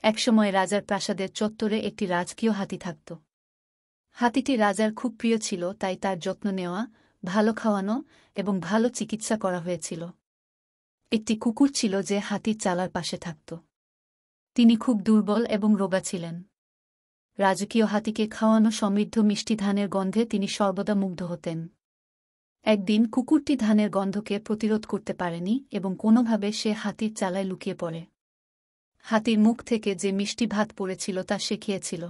একসময় রাজার প্রাসাদের চত্বরে একটি রাজকীয় হাতি থাকত। হাতিটি রাজার খুব প্রিয় ছিল, তাই তার যত্ন নেওয়া, ভালো খাওয়ানো এবং ভালো চিকিৎসা করা হয়েছিল। একটি কুকুর ছিল যে হাতির চালার পাশে থাকত। তিনি খুব দুর্বল এবং রোগা ছিলেন। রাজকীয় হাতিকে খাওয়ানো সমৃদ্ধ মিষ্টি ধানের গন্ধে তিনি সর্বদা মুগ্ধ হতেন। একদিন কুকুরটি ধানের গন্ধকে প্রতিরোধ করতে পারেনি এবং কোনোভাবে সে হাতির চালায় লুকিয়ে পড়ে। হাতির মুখ থেকে যে মিষ্টি ভাত পড়েছিল তা সে খেয়েছিল।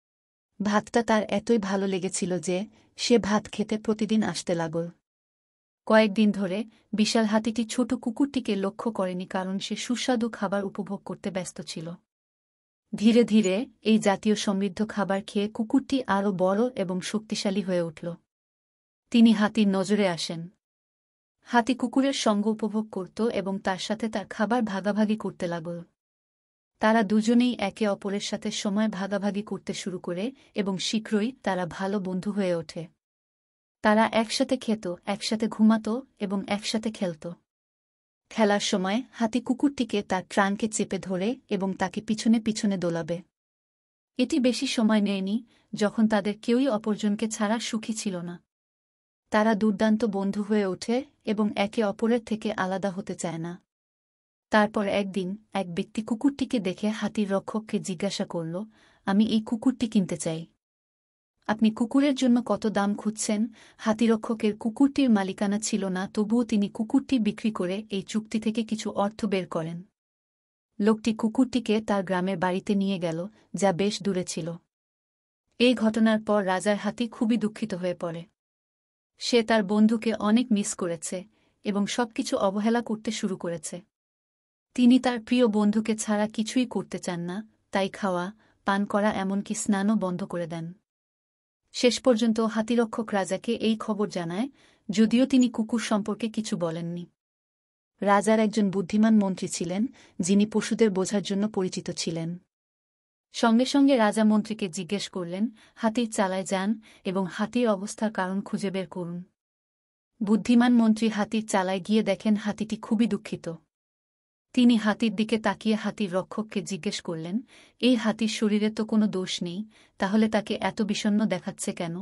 ভাতটা তার এতই ভালো লেগেছিল যে সে ভাত খেতে প্রতিদিন আসতে লাগল। কয়েকদিন ধরে বিশাল হাতিটি ছোট কুকুরটিকে লক্ষ্য করেনি, কারণ সে সুস্বাদু খাবার উপভোগ করতে ব্যস্ত ছিল। ধীরে ধীরে এই জাতীয় সমৃদ্ধ খাবার খেয়ে কুকুরটি আরও বড় এবং শক্তিশালী হয়ে উঠল। তিনি হাতির নজরে আসেন। হাতি কুকুরের সঙ্গ উপভোগ করত এবং তার সাথে তার খাবার ভাগাভাগি করতে লাগল। তারা দুজনেই একে অপরের সাথে সময় ভাগাভাগি করতে শুরু করে এবং শীঘ্রই তারা ভালো বন্ধু হয়ে ওঠে। তারা একসাথে খেত, একসাথে ঘুমাত এবং একসাথে খেলত। খেলার সময় হাতি কুকুরটিকে তার ট্রাঙ্কে চেপে ধরে এবং তাকে পিছনে পিছনে দোলাবে। এটি বেশি সময় নেয়নি, যখন তাদের কেউই অপরজনকে ছাড়া সুখী ছিল না। তারা দুর্দান্ত বন্ধু হয়ে ওঠে এবং একে অপরের থেকে আলাদা হতে চায় না। তারপর একদিন এক ব্যক্তি কুকুরটিকে দেখে হাতির রক্ষককে জিজ্ঞাসা করল, আমি এই কুকুরটি কিনতে চাই। আপনি কুকুরের জন্য কত দাম খুঁজছেন? হাতিরক্ষকের কুকুরটির মালিকানা ছিল না, তবুও তিনি কুকুরটি বিক্রি করে এই চুক্তি থেকে কিছু অর্থ বের করেন। লোকটি কুকুরটিকে তার গ্রামের বাড়িতে নিয়ে গেল, যা বেশ দূরে ছিল। এই ঘটনার পর রাজার হাতি খুবই দুঃখিত হয়ে পড়ে। সে তার বন্ধুকে অনেক মিস করেছে এবং সবকিছু অবহেলা করতে শুরু করেছে। তিনি তার প্রিয় বন্ধুকে ছাড়া কিছুই করতে চান না, তাই খাওয়া, পান করা এমনকি স্নানও বন্ধ করে দেন। শেষ পর্যন্ত হাতিরক্ষক রাজাকে এই খবর জানায়, যদিও তিনি কুকুর সম্পর্কে কিছু বলেননি। রাজার একজন বুদ্ধিমান মন্ত্রী ছিলেন, যিনি পশুদের বোঝার জন্য পরিচিত ছিলেন। সঙ্গে সঙ্গে রাজা মন্ত্রীকে জিজ্ঞেস করলেন, হাতির চালায় যান এবং হাতির অবস্থার কারণ খুঁজে বের করুন। বুদ্ধিমান মন্ত্রী হাতির চালায় গিয়ে দেখেন হাতিটি খুবই দুঃখিত। তিনি হাতির দিকে তাকিয়ে হাতির রক্ষককে জিজ্ঞেস করলেন, এই হাতির শরীরে তো কোনো দোষ নেই, তাহলে তাকে এত বিষণ্ণ দেখাচ্ছে কেন?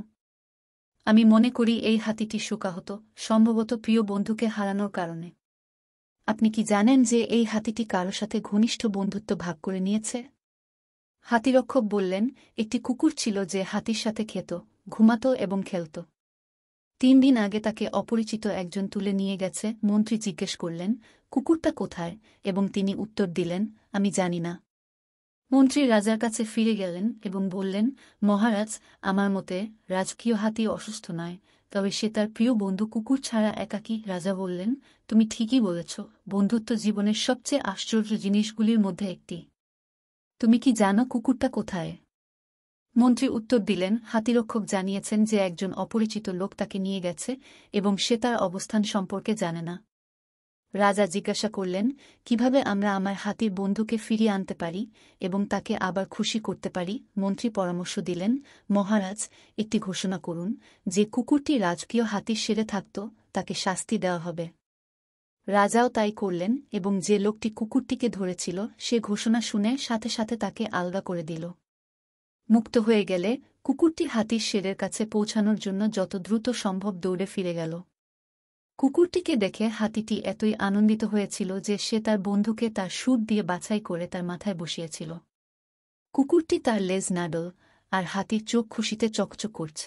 আমি মনে করি এই হাতিটি শোকাহত, সম্ভবত প্রিয় বন্ধুকে হারানোর কারণে। আপনি কি জানেন যে এই হাতিটি কারো সাথে ঘনিষ্ঠ বন্ধুত্ব ভাগ করে নিয়েছে? হাতিরক্ষক বললেন, একটি কুকুর ছিল যে হাতির সাথে খেত, ঘুমাত এবং খেলত। 3 দিন আগে তাকে অপরিচিত একজন তুলে নিয়ে গেছে। মন্ত্রী জিজ্ঞেস করলেন, কুকুরটা কোথায়? এবং তিনি উত্তর দিলেন, আমি জানি না। মন্ত্রী রাজার কাছে ফিরে গেলেন এবং বললেন, মহারাজ, আমার মতে রাজকীয় হাতি অসুস্থ নয়, তবে সে তার প্রিয় বন্ধু কুকুর ছাড়া একাকী। রাজা বললেন, তুমি ঠিকই বলেছ, বন্ধুত্ব জীবনের সবচেয়ে আশ্চর্য জিনিসগুলির মধ্যে একটি। তুমি কি জানো কুকুরটা কোথায়? মন্ত্রী উত্তর দিলেন, হাতিরক্ষক জানিয়েছেন যে একজন অপরিচিত লোক তাকে নিয়ে গেছে এবং সে তার অবস্থান সম্পর্কে জানে না। রাজা জিজ্ঞাসা করলেন, কিভাবে আমরা আমার হাতির বন্ধুকে ফিরিয়ে আনতে পারি এবং তাকে আবার খুশি করতে পারি? মন্ত্রী পরামর্শ দিলেন, মহারাজ, একটি ঘোষণা করুন, যে কুকুরটি রাজকীয় হাতির সেরে থাকত তাকে শাস্তি দেওয়া হবে। রাজাও তাই করলেন এবং যে লোকটি কুকুরটিকে ধরেছিল সে ঘোষণা শুনে সাথে সাথে তাকে আলগা করে দিল। মুক্ত হয়ে গেলে কুকুরটি হাতির শেরের কাছে পৌঁছানোর জন্য যত দ্রুত সম্ভব দৌড়ে ফিরে গেল। কুকুরটিকে দেখে হাতিটি এতই আনন্দিত হয়েছিল যে সে তার বন্ধুকে তার সুর দিয়ে বাছাই করে তার মাথায় বসিয়েছিল। কুকুরটি তার লেজ নাড়ল, আর হাতির চোখ খুশিতে চকচক করছে।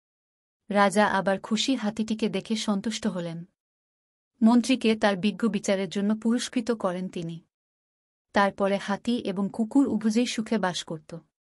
রাজা আবার খুশি হাতিটিকে দেখে সন্তুষ্ট হলেন। মন্ত্রীকে তার বিজ্ঞ বিচারের জন্য পুরস্কৃত করেন তিনি। তারপরে হাতি এবং কুকুর উভয়েই সুখে বাস করত।